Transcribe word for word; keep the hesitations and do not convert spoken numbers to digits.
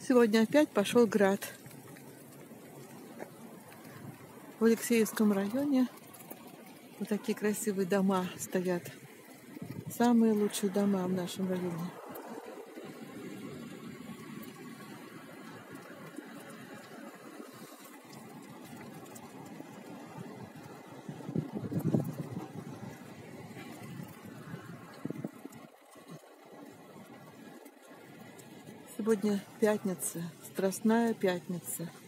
Сегодня опять пошел град. В Алексеевском районе вот такие красивые дома стоят. Самые лучшие дома в нашем районе. Сегодня пятница, Страстная пятница.